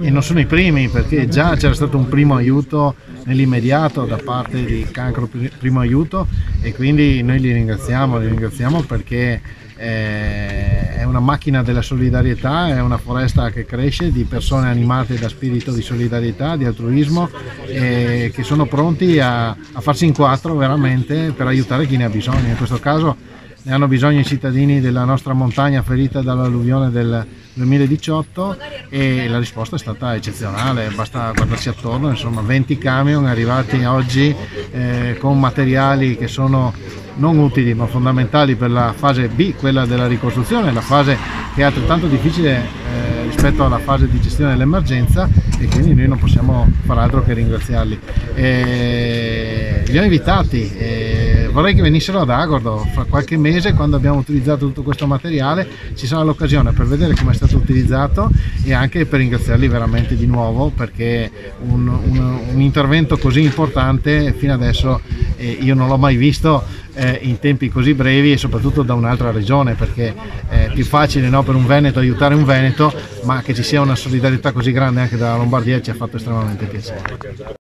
e non sono i primi, perché già c'era stato un primo aiuto nell'immediato da parte di Cancro Primo Aiuto, e quindi noi li ringraziamo perché è una macchina della solidarietà, è una foresta che cresce di persone animate da spirito di solidarietà, di altruismo, che sono pronti a farsi in quattro veramente per aiutare chi ne ha bisogno. In questo caso ne hanno bisogno i cittadini della nostra montagna ferita dall'alluvione del 2018, e la risposta è stata eccezionale, basta guardarsi attorno, insomma 20 camion arrivati oggi con materiali che sono non utili ma fondamentali per la fase B, quella della ricostruzione, la fase che è altrettanto difficile rispetto alla fase di gestione dell'emergenza, e quindi noi non possiamo far altro che ringraziarli. Li ho invitati, vorrei che venissero ad Agordo fra qualche mese, quando abbiamo utilizzato tutto questo materiale ci sarà l'occasione per vedere come è stato utilizzato e anche per ringraziarli veramente di nuovo, perché un intervento così importante fino adesso io non l'ho mai visto in tempi così brevi, e soprattutto da un'altra regione, perché è più facile, no, per un veneto aiutare un veneto, ma che ci sia una solidarietà così grande anche dalla Lombardia ci ha fatto estremamente piacere.